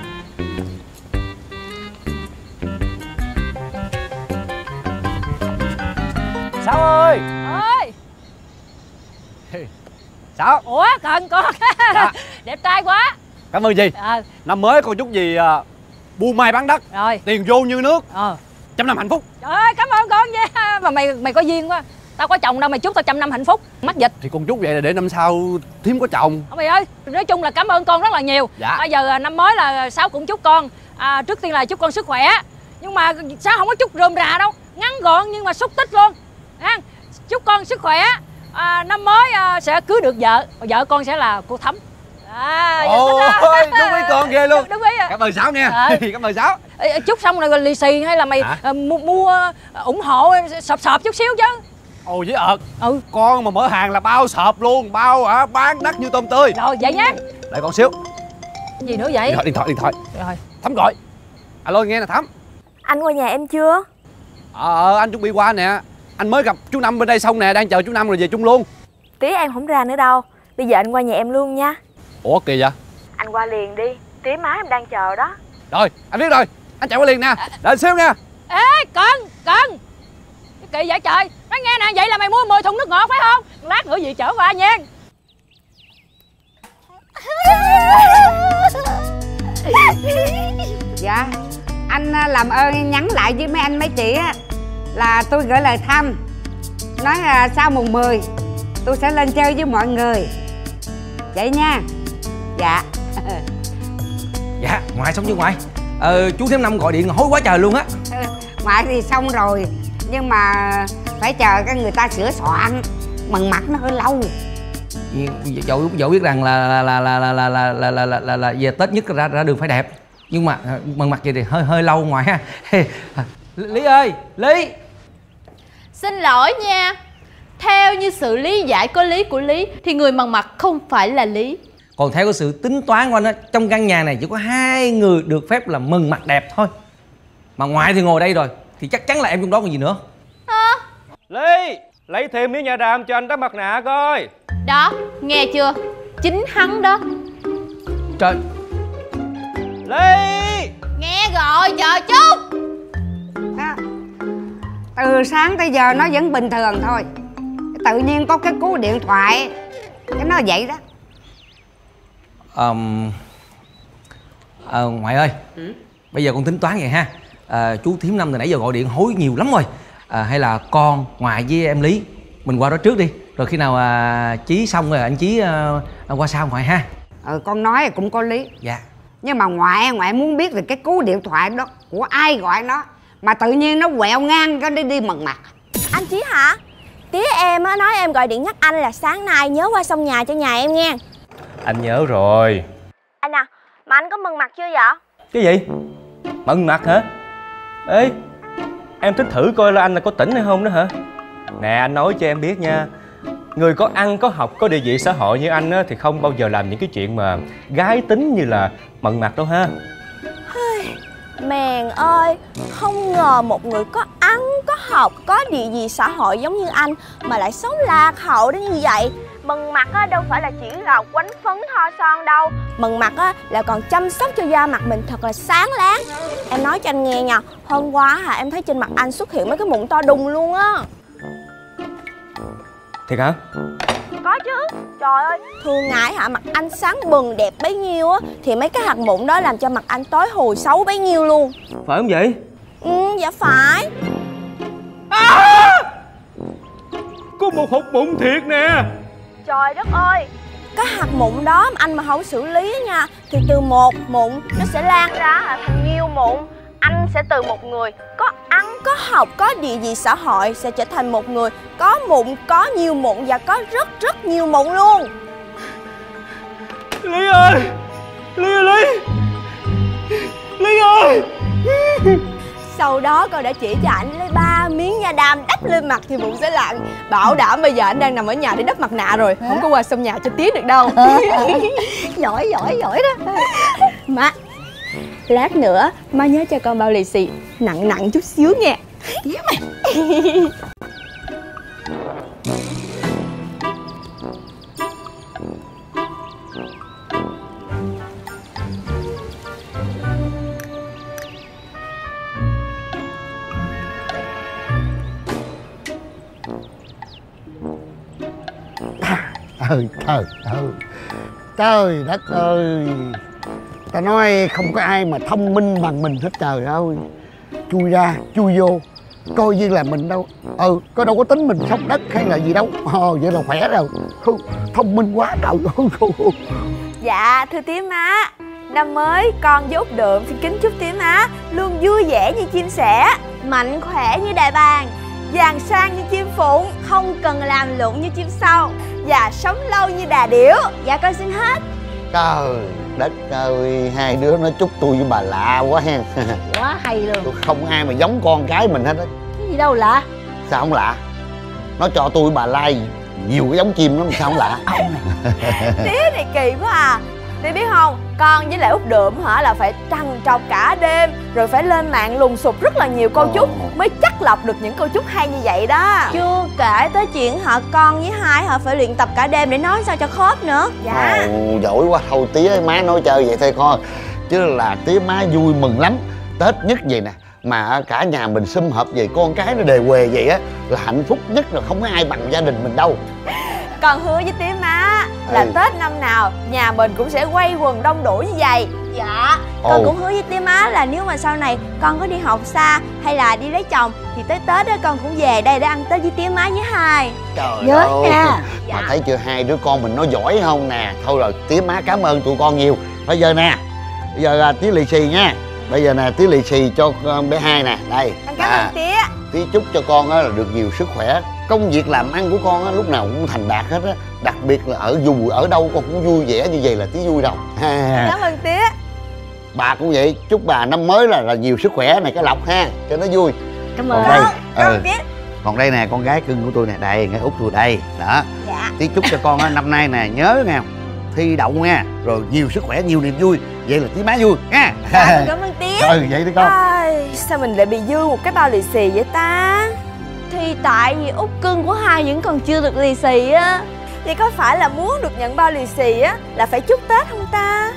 [SPEAKER 1] Sáu ơi.
[SPEAKER 11] Ơi.
[SPEAKER 1] Sáu.
[SPEAKER 11] Ủa Cần con.
[SPEAKER 1] Dạ.
[SPEAKER 11] Đẹp trai quá.
[SPEAKER 1] Cảm ơn dì.
[SPEAKER 11] Ờ.
[SPEAKER 1] Năm mới còn chút gì à, buôn may bán đất.
[SPEAKER 11] Rồi.
[SPEAKER 1] Tiền vô như nước.
[SPEAKER 11] Ờ.
[SPEAKER 1] Trăm năm hạnh phúc.
[SPEAKER 11] Trời ơi cảm ơn con nha. Mà mày mày có duyên quá. Tao có chồng đâu mày chúc tao trăm năm hạnh phúc. Mắc dịch.
[SPEAKER 1] Thì con chúc vậy là để năm sau thím có chồng.
[SPEAKER 11] Ông mày ơi, nói chung là cảm ơn con rất là nhiều.
[SPEAKER 1] Dạ.
[SPEAKER 11] Bây giờ năm mới là Sáu cũng chúc con à, trước tiên là chúc con sức khỏe. Nhưng mà Sáu không có chúc rườm rà đâu, ngắn gọn nhưng mà xúc tích luôn ha. Chúc con sức khỏe à, năm mới à, sẽ cưới được vợ. Vợ con sẽ là cô Thắm. À,
[SPEAKER 1] ôi đúng ý con ghê luôn.
[SPEAKER 11] Đúng ý à.
[SPEAKER 1] Cảm ơn Sáu nha.
[SPEAKER 11] À.
[SPEAKER 1] Cảm ơn Sáu.
[SPEAKER 11] Ê, chúc xong rồi lì xì hay là mày à, mua, mua à, ủng hộ sọp sọp chút xíu chứ.
[SPEAKER 1] Ồ với ợt.
[SPEAKER 11] Ừ.
[SPEAKER 1] Con mà mở hàng là bao sọp luôn, bao hả, bán đắt như tôm tươi.
[SPEAKER 11] Rồi vậy nhé.
[SPEAKER 1] Đợi con xíu.
[SPEAKER 11] Gì nữa vậy?
[SPEAKER 1] Điện thoại, điện thoại, điện thoại.
[SPEAKER 11] Rồi.
[SPEAKER 1] Thắm gọi. Alo nghe nè Thắm.
[SPEAKER 2] Anh qua nhà em chưa?
[SPEAKER 1] Ờ anh chuẩn bị qua nè. Anh mới gặp chú Năm bên đây xong nè, đang chờ chú Năm rồi về chung luôn.
[SPEAKER 2] Tí em không ra nữa đâu. Bây giờ anh qua nhà em luôn nha.
[SPEAKER 1] Ủa kỳ vậy?
[SPEAKER 2] Anh qua liền đi. Tí má em đang chờ đó.
[SPEAKER 1] Rồi anh biết rồi. Anh chạy qua liền nè. Đợi xíu nha.
[SPEAKER 11] Ê Cần, Cần. Cái kỳ vậy trời. Nói nghe nè, vậy là mày mua mười thùng nước ngọt phải không? Lát nữa gì chở qua nha.
[SPEAKER 12] Dạ, anh làm ơn nhắn lại với mấy anh mấy chị á là tôi gửi lời thăm. Nói là sau mùng mười tôi sẽ lên chơi với mọi người. Vậy nha. Dạ.
[SPEAKER 5] Dạ, ngoại xong chưa ngoại? Ờ, chú Thím Năm gọi điện hối quá trời luôn á.
[SPEAKER 12] Ngoại thì xong rồi, nhưng mà phải chờ cái người ta sửa soạn, mần mặt nó hơi lâu.
[SPEAKER 5] Dẫu dẫu biết rằng là là là là là là là là là, là, là về Tết nhất ra ra đường phải đẹp, nhưng mà mần mặt vậy thì hơi hơi lâu ngoại ha. Lý ơi, Lý.
[SPEAKER 13] Xin lỗi nha. Theo như sự lý giải có lý của Lý thì người mần mặt không phải là Lý.
[SPEAKER 5] Còn theo cái sự tính toán của anh á, trong căn nhà này chỉ có hai người được phép là mần mặt đẹp thôi. Mà ngoại thì ngồi đây rồi thì chắc chắn là em trong đó còn gì nữa.
[SPEAKER 13] À.
[SPEAKER 6] Lý, lấy thêm miếng nhà đàm cho anh đắp mặt nạ coi.
[SPEAKER 13] Đó, nghe chưa? Chính hắn đó.
[SPEAKER 5] Trời.
[SPEAKER 6] Lý.
[SPEAKER 13] Nghe rồi, chờ chút.
[SPEAKER 12] À, từ sáng tới giờ nó vẫn bình thường thôi. Tự nhiên có cái cú điện thoại cái nó vậy đó.
[SPEAKER 5] Um, à, ngoại ơi, ừ? Bây giờ con tính toán vậy ha. À, chú Thím Năm từ nãy giờ gọi điện hối nhiều lắm rồi. À, hay là con, ngoại với em Lý mình qua đó trước đi, rồi khi nào à, Chí xong rồi anh Chí à, qua sau ngoại ha.
[SPEAKER 12] Ừ, con nói cũng có lý.
[SPEAKER 5] Dạ.
[SPEAKER 12] Nhưng mà ngoại ngoại muốn biết về cái cú điện thoại đó của ai gọi nó mà tự nhiên nó quẹo ngang cái đi đi mần mặt.
[SPEAKER 2] Anh Chí hả? Tía em á nói em gọi điện nhắc anh là sáng nay nhớ qua sông nhà cho nhà em nha.
[SPEAKER 6] Anh nhớ rồi.
[SPEAKER 2] Anh à, mà anh có mần mặt chưa vậy?
[SPEAKER 6] Cái gì? Mần mặt hả? Ê, em thích thử coi là anh là có tỉnh hay không đó hả? Nè anh nói cho em biết nha, người có ăn, có học, có địa vị xã hội như anh á, thì không bao giờ làm những cái chuyện mà gái tính như là mần mặt đâu ha.
[SPEAKER 2] Mèn ơi, không ngờ một người có ăn, có học, có địa vị xã hội giống như anh mà lại sống lạc hậu đến như vậy. Mần mặt á, đâu phải là chỉ là quánh phấn thoa son đâu. Mần mặt á, là còn chăm sóc cho da mặt mình thật là sáng láng. Em nói cho anh nghe nha, hôm qua hả em thấy trên mặt anh xuất hiện mấy cái mụn to đùng luôn á.
[SPEAKER 6] Thiệt hả?
[SPEAKER 2] Có chứ. Trời ơi, thường ngày hả mặt anh sáng bừng đẹp bấy nhiêu á thì mấy cái hạt mụn đó làm cho mặt anh tối hùi xấu bấy nhiêu luôn.
[SPEAKER 6] Phải không vậy?
[SPEAKER 2] Ừ, dạ phải.
[SPEAKER 6] À! Có một hột mụn thiệt nè.
[SPEAKER 2] Trời đất ơi, cái hạt mụn đó mà anh mà không xử lý nha thì từ một mụn nó sẽ lan ra thành nhiều mụn. Anh sẽ từ một người có ăn, có học, có địa vị xã hội sẽ trở thành một người có mụn, có nhiều mụn và có rất rất nhiều mụn luôn.
[SPEAKER 6] Lý ơi! Lý ơi Lý! Lý ơi!
[SPEAKER 2] Sau đó con đã chỉ cho anh lấy ba miếng nha đam đắp lên mặt thì mụn sẽ lặn. Bảo đảm bây giờ anh đang nằm ở nhà để đắp mặt nạ rồi, không có qua sông nhà cho tía được đâu. Giỏi giỏi giỏi đó. Má, lát nữa má nhớ cho con bao lì xì nặng nặng chút xíu nha. Tía mày.
[SPEAKER 7] Trời trời ơi, trời đất ơi, ta nói không có ai mà thông minh bằng mình hết trời ơi. Chui ra chui vô coi như là mình đâu, ừ có đâu có tính mình sốc đất hay là gì đâu. Ờ vậy là khỏe rồi, thông minh quá trời ơi.
[SPEAKER 2] Dạ thưa tía má, năm mới con với Út Đượm xin kính chúc tía má luôn vui vẻ như chim sẻ, mạnh khỏe như đại bàng, vàng sang như chim phụng, không cần làm lụng như chim sâu, và sống lâu như đà điểu. Dạ con xin hết.
[SPEAKER 7] Trời đất ơi, hai đứa nó chúc tôi với bà lạ quá ha.
[SPEAKER 11] Quá hay luôn.
[SPEAKER 7] Tôi không ai mà giống con cái mình hết á.
[SPEAKER 11] Cái gì đâu lạ.
[SPEAKER 7] Sao không lạ? Nó cho tôi với bà Lai nhiều cái giống chim lắm, sao không lạ?
[SPEAKER 2] Tía này kỳ quá à. Tía biết không, con với lại Út Đượm hả là phải trằn trọc cả đêm, rồi phải lên mạng lùng sục rất là nhiều câu chúc mới chắc lọc được những câu chúc hay như vậy đó. Chưa kể tới chuyện họ con với hai họ phải luyện tập cả đêm để nói sao cho khớp nữa. Dạ.
[SPEAKER 7] Ồ, giỏi quá. Thôi tía má nói chơi vậy thôi con, chứ là tía má vui mừng lắm. Tết nhất vậy nè, mà cả nhà mình sum họp về con cái nó đề huề vậy á là hạnh phúc nhất, rồi không có ai bằng gia đình mình đâu.
[SPEAKER 2] Con hứa với tía má là ừ. Tết năm nào nhà mình cũng sẽ quây quần đông đủ như vậy. Dạ. Con Ồ. cũng hứa với tía má là nếu mà sau này con có đi học xa hay là đi lấy chồng thì tới Tết đó con cũng về đây để ăn Tết với tía má với hai.
[SPEAKER 7] Trời
[SPEAKER 2] nhớ
[SPEAKER 7] ơi
[SPEAKER 2] nha.
[SPEAKER 7] Mà dạ. Thấy chưa, hai đứa con mình nó giỏi không nè. Thôi rồi tía má cảm ơn tụi con nhiều. Bây giờ nè, bây giờ là tía lì xì nha. Bây giờ nè tía lì xì cho bé hai nè. Đây.
[SPEAKER 2] Con cảm ơn tía.
[SPEAKER 7] Tía chúc cho con á là được nhiều sức khỏe, công việc làm ăn của con á lúc nào cũng thành đạt hết á. Đặc biệt là ở dù ở đâu con cũng vui vẻ như vậy là tía vui đâu.
[SPEAKER 2] Cảm ơn tía.
[SPEAKER 7] Bà cũng vậy, chúc bà năm mới là là nhiều sức khỏe này cái lộc ha, cho nó vui.
[SPEAKER 11] Cảm ơn.
[SPEAKER 7] Còn đây,
[SPEAKER 2] cảm ơn
[SPEAKER 7] ừ.
[SPEAKER 2] tía.
[SPEAKER 7] Còn đây nè, con gái cưng của tôi nè, đây ngay Út tôi đây đó.
[SPEAKER 2] Dạ.
[SPEAKER 7] Tía chúc cho con á năm nay nè nhớ nè, thi đậu nha, rồi nhiều sức khỏe, nhiều niềm vui, vậy là tía má vui nha.
[SPEAKER 2] Dạ, cảm ơn tía.
[SPEAKER 7] Ừ vậy đi con.
[SPEAKER 2] Ai, sao mình lại bị dư một cái bao lì xì vậy ta? Thì tại vì Út cưng của hai vẫn còn chưa được lì xì á. Vậy có phải là muốn được nhận bao lì xì á là phải chúc Tết không ta?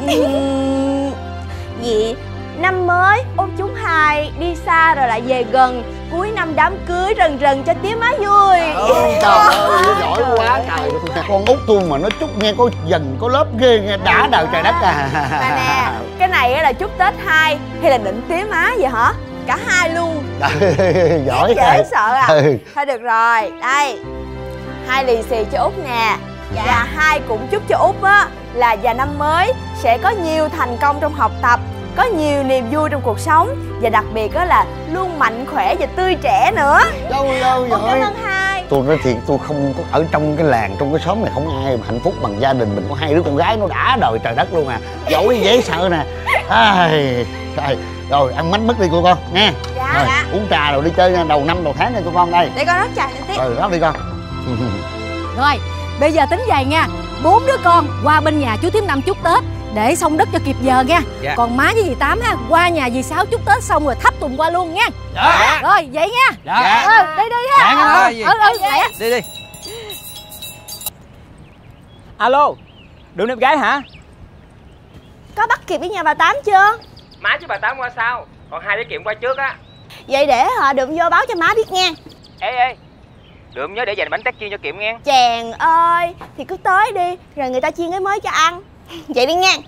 [SPEAKER 2] uhm, Vậy năm mới Út chúng hai đi xa rồi lại về gần, cuối năm đám cưới rần rần cho tía má vui.
[SPEAKER 7] Ôi, trời ơi giỏi quá trời. Con Út tôi mà nó chúc nghe có dần có lớp ghê, nghe đã đời trời đất à.
[SPEAKER 2] Mà nè, cái này là chúc Tết hai hay là định tía má vậy hả? Cả hai luôn.
[SPEAKER 7] Giỏi
[SPEAKER 2] dễ
[SPEAKER 7] rồi.
[SPEAKER 2] sợ à.
[SPEAKER 7] Ừ.
[SPEAKER 2] Thôi được rồi, đây hai lì xì cho Út nè. Dạ. Và hai cũng chúc cho Út á là vào năm mới sẽ có nhiều thành công trong học tập, có nhiều niềm vui trong cuộc sống, và đặc biệt đó là luôn mạnh khỏe và tươi trẻ nữa.
[SPEAKER 7] Đâu đâu
[SPEAKER 2] giỏi. Cảm ơn hai.
[SPEAKER 7] Tôi nói thiệt, tôi không có ở trong cái làng, trong cái xóm này không ai mà hạnh phúc bằng gia đình mình có hai đứa con gái nó đã đời trời đất luôn à. Giỏi dễ sợ nè. Ai, ai. Rồi ăn bánh mứt đi cô con nha.
[SPEAKER 2] Dạ,
[SPEAKER 7] rồi,
[SPEAKER 2] dạ.
[SPEAKER 7] Uống trà rồi đi chơi nha, đầu năm đầu tháng nha cô con đây.
[SPEAKER 2] Để con rót trà cho tí.
[SPEAKER 7] Ừ rót đi con.
[SPEAKER 11] Rồi bây giờ tính vậy nha, bốn đứa con qua bên nhà chú Thím Năm chúc Tết để xong đất cho kịp giờ nha. Dạ. Còn má với dì Tám ha, qua nhà dì Sáu chúc Tết xong rồi thắp tùng qua luôn nha. Dạ. Rồi vậy nha.
[SPEAKER 6] Dạ.
[SPEAKER 11] Ừ, đi đi ha.
[SPEAKER 6] Dạ,
[SPEAKER 11] ừ, ừ, ừ, lẹ.
[SPEAKER 6] Đi đi. Alo, Đượm em gái hả?
[SPEAKER 2] Có bắt kịp với nhà bà Tám chưa?
[SPEAKER 6] Má với bà Tám qua sau, còn hai đứa Kiệm qua trước á.
[SPEAKER 2] Vậy để họ Đượm vô báo cho má biết nha.
[SPEAKER 6] Ê ê, Đượm nhớ để dành bánh tét chiên cho Kiệm nghe.
[SPEAKER 2] Chàng ơi, thì cứ tới đi, rồi người ta chiên cái mới cho ăn. Vậy đi nha.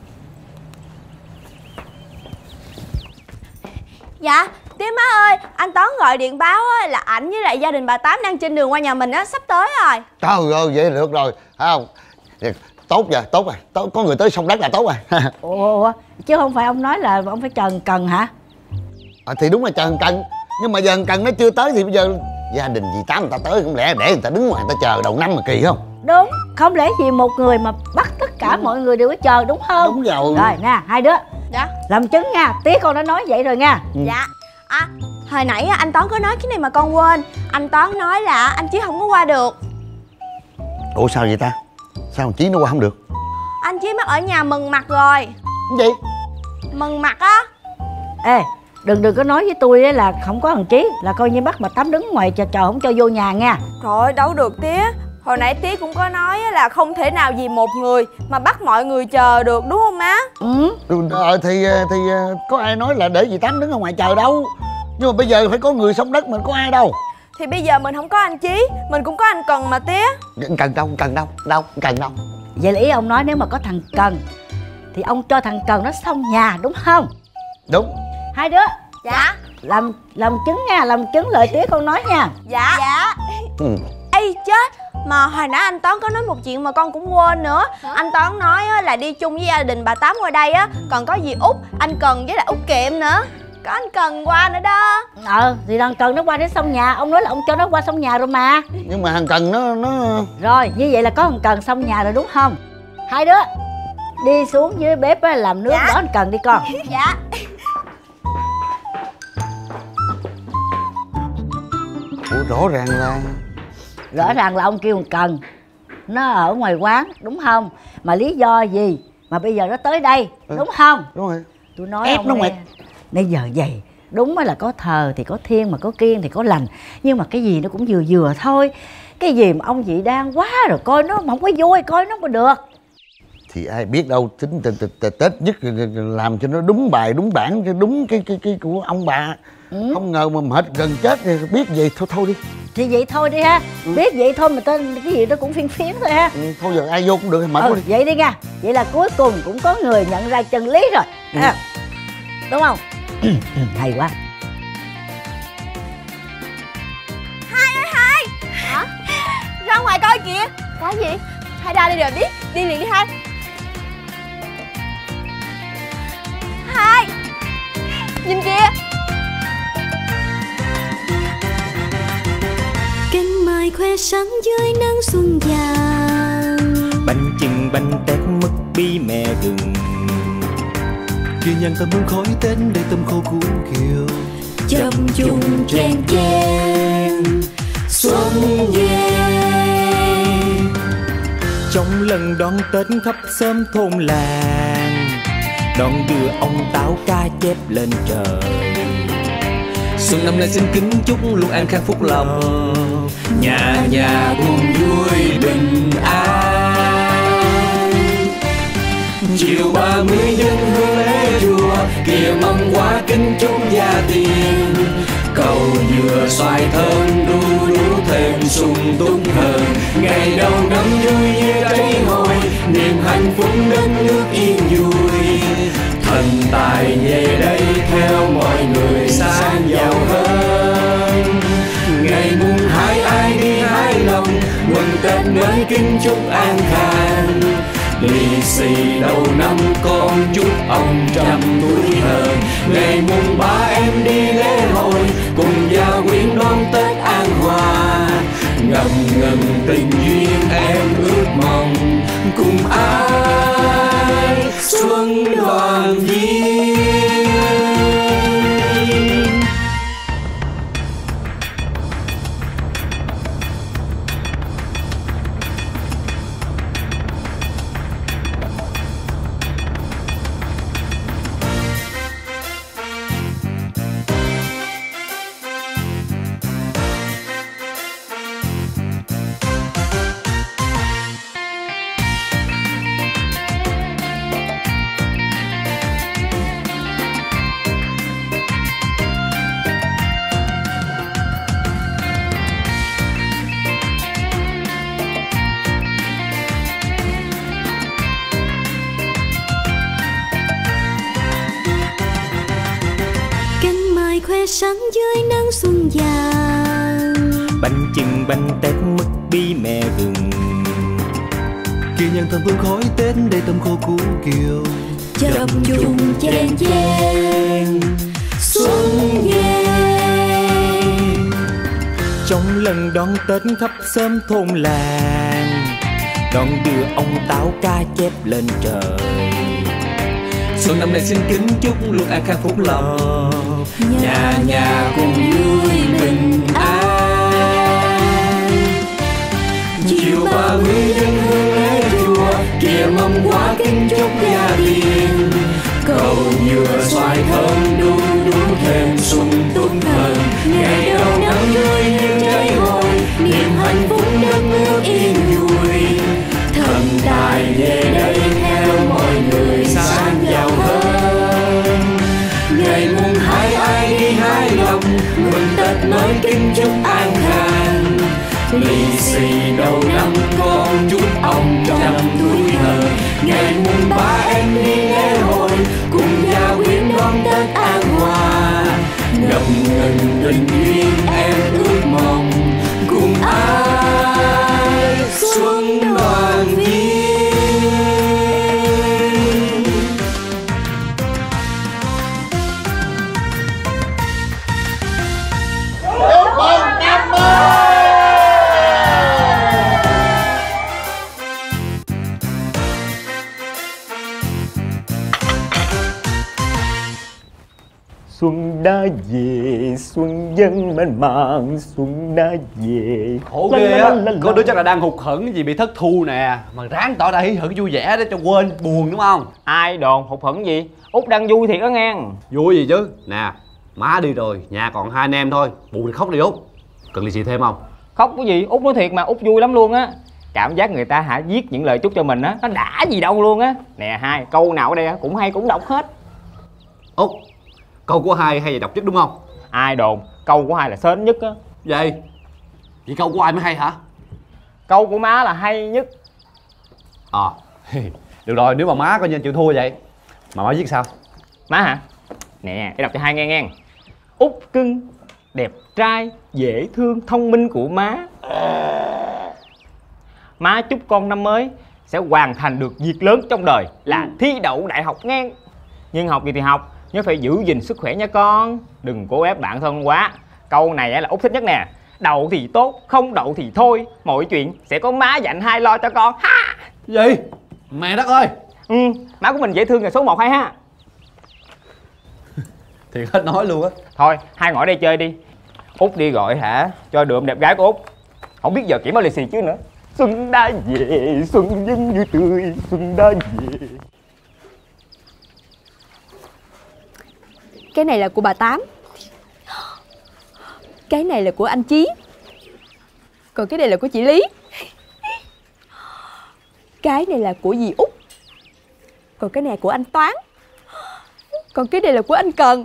[SPEAKER 2] Dạ, tía má ơi, anh Toán gọi điện báo á, là ảnh với lại gia đình bà Tám đang trên đường qua nhà mình á, sắp tới rồi.
[SPEAKER 7] Trời ơi, vậy là được rồi, thấy không? Tốt rồi, tốt rồi, tốt, có người tới sông đất là tốt rồi.
[SPEAKER 11] Ủa, chứ không phải ông nói là ông phải chờ cần hả?
[SPEAKER 7] À, thì đúng là chờ cần, nhưng mà giờ cần nó chưa tới thì bây giờ gia đình dì Tám người ta tới không lẽ để người ta đứng ngoài người ta chờ đầu năm mà kỳ không?
[SPEAKER 11] Đúng, không lẽ gì một người mà bắt tất cả ừ. mọi người đều phải chờ đúng không?
[SPEAKER 7] Đúng rồi.
[SPEAKER 11] Rồi nè, hai đứa.
[SPEAKER 2] Dạ.
[SPEAKER 11] Làm chứng nha, tía con đã nói vậy rồi nha.
[SPEAKER 2] Ừ. Dạ. À, hồi nãy anh Toán có nói cái này mà con quên. Anh Toán nói là anh Chí không có qua được.
[SPEAKER 7] Ủa sao vậy ta? Sao thằng Chí nó qua không được?
[SPEAKER 2] Anh Chí mất ở nhà mừng mặt rồi.
[SPEAKER 7] Cái gì?
[SPEAKER 2] Mừng mặt á.
[SPEAKER 11] Ê, đừng đừng có nói với tôi ấy là không có thằng Chí, là coi như bắt bà Tám đứng ngoài chờ chờ không cho vô nhà nha.
[SPEAKER 2] Trời đâu được tía. Hồi nãy tía cũng có nói là không thể nào vì một người mà bắt mọi người chờ được, đúng không má?
[SPEAKER 11] Ừ.
[SPEAKER 7] Ờ thì thì có ai nói là để dì Tám đứng ở ngoài chờ đâu. Nhưng mà bây giờ phải có người sống đất, mình có ai đâu.
[SPEAKER 2] Thì bây giờ mình không có anh Chí, mình cũng có anh Cần mà tía.
[SPEAKER 7] Cần đâu, Cần đâu, đâu, Cần đâu.
[SPEAKER 11] Vậy là ý ông nói nếu mà có thằng Cần thì ông cho thằng Cần nó xong nhà đúng không?
[SPEAKER 7] Đúng.
[SPEAKER 11] Hai đứa.
[SPEAKER 2] Dạ.
[SPEAKER 11] Làm làm chứng nha, làm chứng lời tía con nói nha.
[SPEAKER 2] Dạ. Dạ.
[SPEAKER 7] Ừ.
[SPEAKER 2] Ây chết, mà hồi nãy anh Toán có nói một chuyện mà con cũng quên nữa. Hả? Anh Toán nói á, là đi chung với gia đình bà Tám qua đây á, còn có dì Út, anh Cần với lại Út Kiệm nữa. Có anh Cần qua nữa đó.
[SPEAKER 11] Ờ, thì thằng Cần nó qua đến xong nhà. Ông nói là ông cho nó qua xong nhà rồi mà.
[SPEAKER 7] Nhưng mà thằng Cần nó nó
[SPEAKER 11] Rồi, như vậy là có thằng Cần xong nhà rồi đúng không? Hai đứa đi xuống dưới bếp á, làm nước. Dạ. Đón anh Cần đi con.
[SPEAKER 2] Dạ.
[SPEAKER 7] Ủa, rõ ràng là
[SPEAKER 11] Rõ ràng là ông kêu thằng Cần nó ở ngoài quán đúng không? Mà lý do gì mà bây giờ nó tới đây, ừ. đúng không?
[SPEAKER 7] Đúng rồi.
[SPEAKER 11] Tôi nói
[SPEAKER 7] ép
[SPEAKER 11] ông
[SPEAKER 7] nó
[SPEAKER 11] nghe.
[SPEAKER 7] mệt.
[SPEAKER 11] Bây giờ vậy, đúng là có thờ thì có thiên, mà có kiêng thì có lành. Nhưng mà cái gì nó cũng vừa vừa thôi. Cái gì mà ông chị đang quá rồi, coi nó không có vui, coi nó không được.
[SPEAKER 7] Thì ai biết đâu, tính Tết nhất làm cho nó đúng bài, đúng bản, cho đúng cái cái cái của ông bà. Ừ. Không ngờ mà mệt gần chết thì biết vậy thôi thôi đi.
[SPEAKER 11] Thì vậy thôi đi ha. Ừ. Biết vậy thôi mà tên cái gì nó cũng phiên phiến thôi ha. Ừ,
[SPEAKER 7] thôi giờ ai vô cũng được, mệt
[SPEAKER 11] ừ,
[SPEAKER 7] quá đi.
[SPEAKER 11] Vậy đi nha. Vậy là cuối cùng cũng có người nhận ra chân lý rồi. Ừ. À, đúng không? Hay quá.
[SPEAKER 2] Hai ơi hai. Hả? Ra ngoài coi kìa. Cái gì? Hai ra đi rồi biết. Đi liền đi hai. Hai. Nhìn kìa.
[SPEAKER 3] Cánh mai khoe sáng dưới nắng xuân vàng.
[SPEAKER 4] Bánh chưng bánh tét mứt bí mẹ gừng.
[SPEAKER 5] Kia nhang tâm hương khói Tết đầy tâm khô cuốn kiều.
[SPEAKER 3] Chập trùng chen chen xuân về.
[SPEAKER 4] Trong lần đón Tết khắp xóm thôn làng, đón đưa ông Táo ca chép lên trời.
[SPEAKER 5] Xuân năm nay xin kính chúc luôn an khang phúc lòng, nhà nhà cùng vui bình an. Chiều ba mươi dân hương lễ chùa, kìa mâm quả kính chúc gia tiền. Cầu dừa xoài thơm đu đủ thêm sung túc hơn. Ngày đầu năm vui như trái hồi, niềm hạnh phúc đất nước yên vui. Thần tài về đây theo mọi người sang giàu hơn. Ngày mùng hai ai đi hái lòng, mừng Tết mới kính chúc an khang. Lì xì đầu năm con chúc ông trăm tuổi hơn. Ngày mùng ba em đi lễ hội, cùng gia quyến đón Tết an hòa. Ngầm ngầm tình duyên em ước mong, cùng ai xuân đoàn viên.
[SPEAKER 3] Sáng dưới nắng xuân vàng.
[SPEAKER 4] Bánh chưng bánh tét mứt bí mẹ gừng.
[SPEAKER 5] Kia nhang thơm hương khói Tết đầy tâm khô cuốn kiều.
[SPEAKER 3] Chập trùng chen chen xuân về.
[SPEAKER 4] Trong lần đón Tết khắp xóm thôn làng, đón đưa ông Táo ca chép lên trời.
[SPEAKER 5] Xuân năm nay xin kính chúc luôn an khang phúc lòng, nhà nhà cùng vui bình an. Chiều ba mươi dân hương lễ chùa, kìa mâm quả kính chúc gia tiền. Cầu dừa xoài thơm đu đủ thêm sung túc hơn. Ngày đầu năm vui như trái hồi, niềm hạnh phúc đất nước yên vui. Thần tài về đây theo mọi người sang giàu hơn. Ngày mùng hai ai đi hài lòng, mừng Tết mới kính chúc an khang. Lì xì đầu năm con chúc ông trăm tuổi hời, ngày mùng ba em đi lễ hội, cùng gia quyến đón Tết an hòa. Ngập ngừng tình duyên em ước mong, cùng ai xuân đoàn viên.
[SPEAKER 7] Chúc mừng năm mới.
[SPEAKER 6] Xuân đã về, xuân dân mênh mang, xuân đã về.
[SPEAKER 1] Khổ ghê á, có đứa chắc là đang hụt hẫng gì bị thất thu nè, mà ráng tỏ ra hí hửng vui vẻ để cho quên buồn đúng không?
[SPEAKER 6] Ai đồn hụt hẫng gì, Út đang vui thiệt đó nghe.
[SPEAKER 1] Vui gì chứ, nè, má đi rồi, nhà còn hai anh em thôi, buồn thì khóc đi Út. Cần lì xì thêm không?
[SPEAKER 6] Khóc cái gì, Út nói thiệt mà, Út vui lắm luôn á. Cảm giác người ta hả viết những lời chúc cho mình á, nó đã gì đâu luôn á. Nè hai, câu nào ở đây cũng hay cũng đọc hết.
[SPEAKER 1] Út, câu của hai hay là độc nhất đúng không?
[SPEAKER 6] Ai đồn, câu của hai là sến nhất á.
[SPEAKER 1] Vậy? Vậy câu của ai mới hay hả?
[SPEAKER 6] Câu của má là hay nhất.
[SPEAKER 1] Ờ, à, được rồi, nếu mà má coi như chịu thua vậy. Mà má viết sao?
[SPEAKER 6] Má hả? Nè, để đọc cho hai nghe nghe. Út cưng, đẹp trai, dễ thương, thông minh của má. Má chúc con năm mới sẽ hoàn thành được việc lớn trong đời là thi đậu đại học ngang. Nhưng học gì thì học, nhớ phải giữ gìn sức khỏe nha con. Đừng cố ép bản thân quá. Câu này là Út thích nhất nè. Đậu thì tốt, không đậu thì thôi. Mọi chuyện sẽ có má dành hai lo cho con. Ha!
[SPEAKER 1] Gì? Mẹ đất ơi!
[SPEAKER 6] Ừ, má của mình dễ thương là số một hay ha.
[SPEAKER 1] Thiệt hết nói luôn á.
[SPEAKER 6] Thôi, hai ngồi đây chơi đi. Út đi gọi hả cho đượm đẹp gái của Út. Không biết giờ kiểm bao lì xì chứ nữa. Xuân đã về, xuân dân vui tươi, xuân đã về.
[SPEAKER 10] Cái này là của bà Tám. Cái này là của anh Chí. Còn cái này là của chị Lý. Cái này là của dì Út. Còn cái này của anh Toán. Còn cái này là của anh Cần.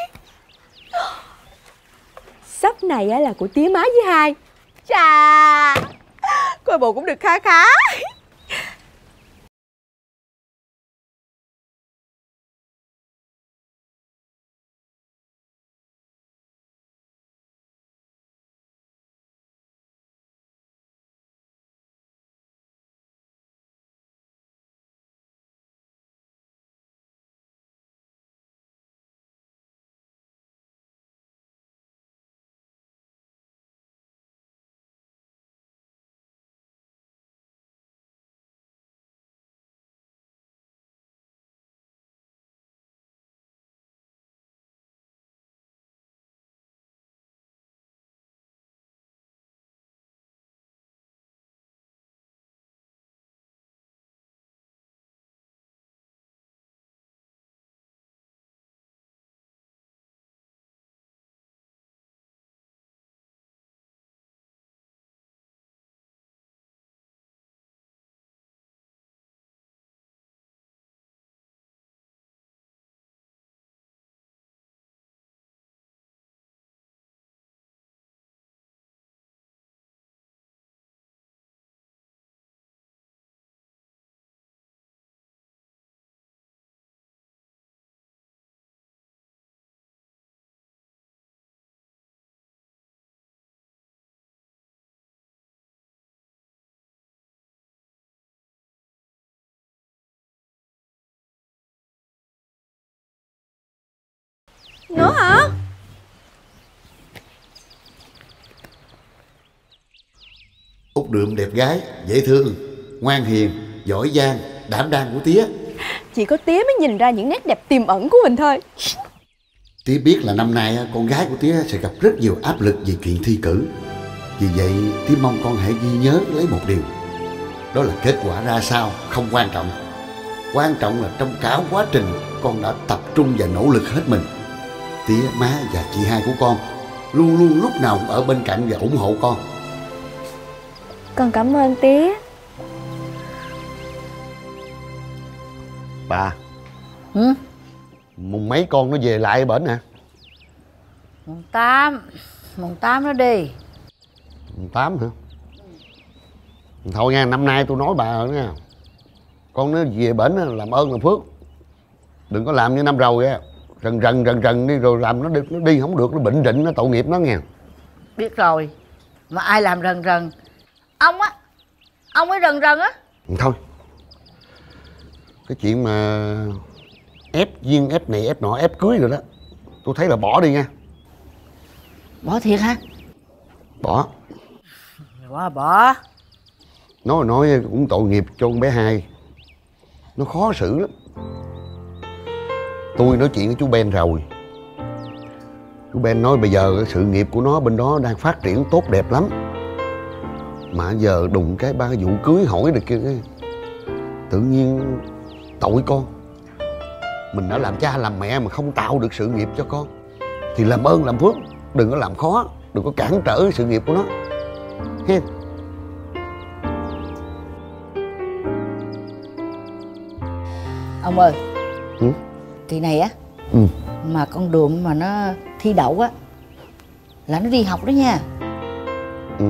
[SPEAKER 10] Sắp này là của tía má với hai. Chà, coi bộ cũng được khá khá. Nữa hả?
[SPEAKER 7] Út Đượm đẹp gái, dễ thương, ngoan hiền, giỏi giang, đảm đang của tía.
[SPEAKER 10] Chỉ có tía mới nhìn ra những nét đẹp tiềm ẩn của mình thôi.
[SPEAKER 7] Tía biết là năm nay con gái của tía sẽ gặp rất nhiều áp lực về chuyện thi cử. Vì vậy tía mong con hãy ghi nhớ lấy một điều. Đó là kết quả ra sao không quan trọng. Quan trọng là trong cả quá trình con đã tập trung và nỗ lực hết mình. Tía, má và chị hai của con luôn luôn lúc nào cũng ở bên cạnh và ủng hộ con.
[SPEAKER 10] Con cảm ơn tía.
[SPEAKER 7] Bà.
[SPEAKER 10] Ừ?
[SPEAKER 7] Mùng mấy con nó về lại bển nè.
[SPEAKER 12] Mùng tám. Mùng tám nó đi.
[SPEAKER 7] Mùng tám hả? Thôi nha, năm nay tôi nói bà rồi nha. Con nó về bển làm ơn làm phước. Đừng có làm như năm rồi á. Rần rần rần rần đi rồi làm nó đi, nó đi không được, nó bệnh rịnh, nó tội nghiệp nó nghe.
[SPEAKER 12] Biết rồi. Mà ai làm rần rần? Ông á. Ông ấy rần rần á.
[SPEAKER 7] Thôi. Cái chuyện mà ép duyên, ép này, ép nọ, ép cưới rồi đó, tôi thấy là bỏ đi nha.
[SPEAKER 12] Bỏ thiệt hả?
[SPEAKER 7] Bỏ.
[SPEAKER 12] Bỏ bỏ.
[SPEAKER 7] Nói nói cũng tội nghiệp cho con bé Hai. Nó khó xử lắm. Tôi nói chuyện với chú Ben rồi. Chú Ben nói bây giờ cái sự nghiệp của nó bên đó đang phát triển tốt đẹp lắm. Mà giờ đụng cái ba vụ cưới hỏi được kia, tự nhiên tội con. Mình đã làm cha làm mẹ mà không tạo được sự nghiệp cho con thì làm ơn làm phước, đừng có làm khó, đừng có cản trở sự nghiệp của nó. Nghe?
[SPEAKER 12] Ông ơi.
[SPEAKER 7] Ừ?
[SPEAKER 12] Kỳ này á.
[SPEAKER 7] Ừ.
[SPEAKER 12] Mà con Đượm mà nó thi đậu á là nó đi học đó nha.
[SPEAKER 7] Ừ.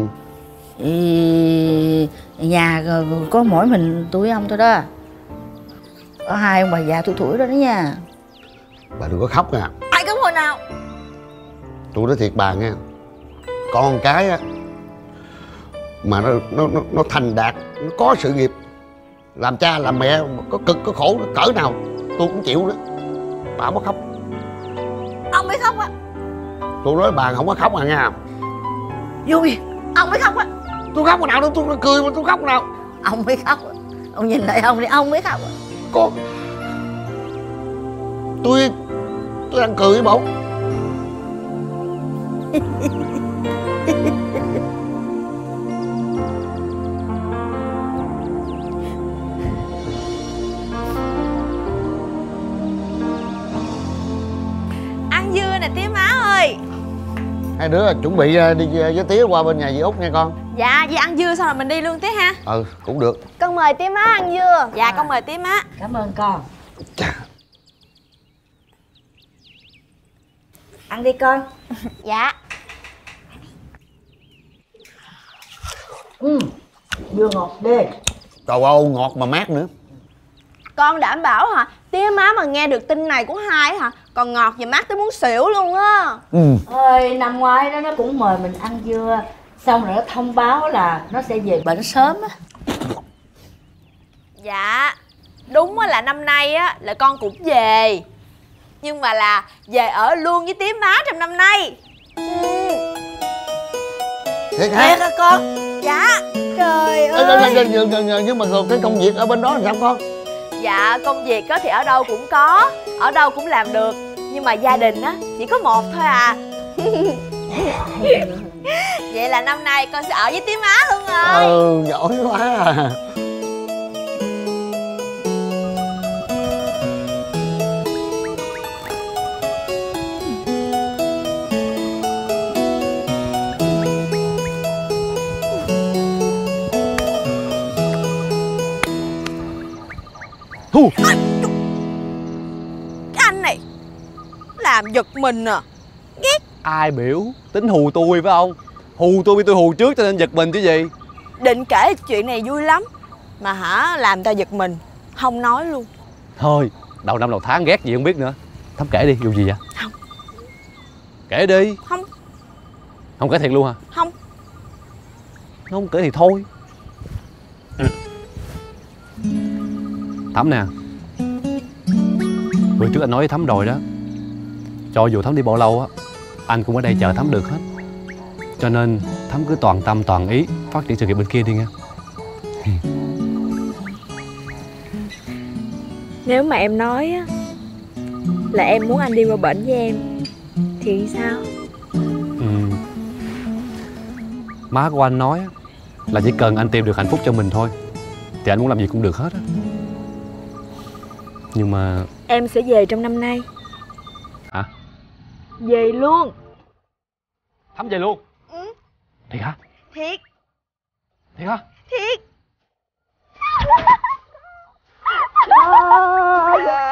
[SPEAKER 12] Ý, nhà có mỗi mình tôi với ông thôi đó. Có hai ông bà già tuổi tuổi đó đó nha.
[SPEAKER 7] Bà đừng có khóc nha.
[SPEAKER 12] Ai khóc hồi nào?
[SPEAKER 7] Tôi nói thiệt bà nghe, con cái á mà nó nó nó, nó thành đạt, nó có sự nghiệp, làm cha làm mẹ có cực có khổ cỡ nào tôi cũng chịu đó. Bà không có khóc.
[SPEAKER 12] Ông mới khóc á.
[SPEAKER 7] Tôi nói bà không có khóc à nha.
[SPEAKER 12] Vui. Ông mới khóc á.
[SPEAKER 7] Tôi khóc hồi nào đâu, tôi cười mà tôi khóc nào.
[SPEAKER 12] Ông mới khóc á. Ông nhìn lại ông đi, ông mới khóc á.
[SPEAKER 7] Con Tôi Tôi đang cười với bộ.
[SPEAKER 2] Ăn dưa nè tía má ơi.
[SPEAKER 7] Hai đứa chuẩn bị đi với tía qua bên nhà dì Út nha con.
[SPEAKER 2] Dạ, dì ăn dưa xong rồi mình đi luôn tía ha.
[SPEAKER 7] Ừ, cũng được.
[SPEAKER 2] Con mời tía má ăn dưa. Dạ, con mời tía má.
[SPEAKER 12] Cảm ơn con.
[SPEAKER 7] Chà.
[SPEAKER 12] Ăn đi con.
[SPEAKER 2] Dạ.
[SPEAKER 12] Ừ, dưa ngọt đê.
[SPEAKER 7] Trời ơi, ngọt mà mát nữa.
[SPEAKER 2] Con đảm bảo hả, tía má mà nghe được tin này của Hai hả, còn ngọt và mát tới muốn xỉu luôn á.
[SPEAKER 7] Ừ.
[SPEAKER 12] Ơi, năm ngoái đó nó cũng mời mình ăn dưa, xong rồi nó thông báo là nó sẽ về bệnh sớm á.
[SPEAKER 2] Dạ, đúng là năm nay á là con cũng về, nhưng mà là về ở luôn với tía má trong năm nay. Ừ.
[SPEAKER 7] Thiệt hả?
[SPEAKER 12] Thiệt hả con?
[SPEAKER 2] Dạ. Trời
[SPEAKER 7] ơi. Ê, nhưng, nhưng, nhưng mà cái công việc ở bên đó làm sao con?
[SPEAKER 2] Dạ, công việc á thì ở đâu cũng có, ở đâu cũng làm được, nhưng mà gia đình á chỉ có một thôi à. Vậy là năm nay con sẽ ở với tía má luôn rồi.
[SPEAKER 7] Ừ, giỏi quá à.
[SPEAKER 2] Thu. Cái anh này làm giật mình à. Ghét.
[SPEAKER 1] Ai biểu tính hù tôi phải không? Hù tôi vì tôi hù trước cho nên giật mình chứ gì.
[SPEAKER 2] Định kể chuyện này vui lắm mà hả làm ta giật mình, không nói luôn.
[SPEAKER 1] Thôi đầu năm đầu tháng ghét gì không biết nữa. Thắm kể đi, vụ gì vậy?
[SPEAKER 2] Không.
[SPEAKER 1] Kể đi.
[SPEAKER 2] Không.
[SPEAKER 1] Không kể thiệt luôn hả?
[SPEAKER 2] Không.
[SPEAKER 1] Không kể thì thôi. Thắm nè, bữa trước anh nói với Thắm rồi đó, cho dù Thắm đi bao lâu á, anh cũng ở đây chờ Thắm được hết. Cho nên Thắm cứ toàn tâm toàn ý phát triển sự nghiệp bên kia đi nha.
[SPEAKER 10] Nếu mà em nói á là em muốn anh đi qua bển với em thì sao?
[SPEAKER 1] Ừ. Má của anh nói là chỉ cần anh tìm được hạnh phúc cho mình thôi thì anh muốn làm gì cũng được hết á. Nhưng mà
[SPEAKER 10] em sẽ về trong năm nay.
[SPEAKER 1] hả?
[SPEAKER 10] Về luôn.
[SPEAKER 1] Thắm về luôn?
[SPEAKER 2] Ừ.
[SPEAKER 1] Thiệt hả?
[SPEAKER 2] Thiệt.
[SPEAKER 1] Thiệt hả?
[SPEAKER 2] Thiệt.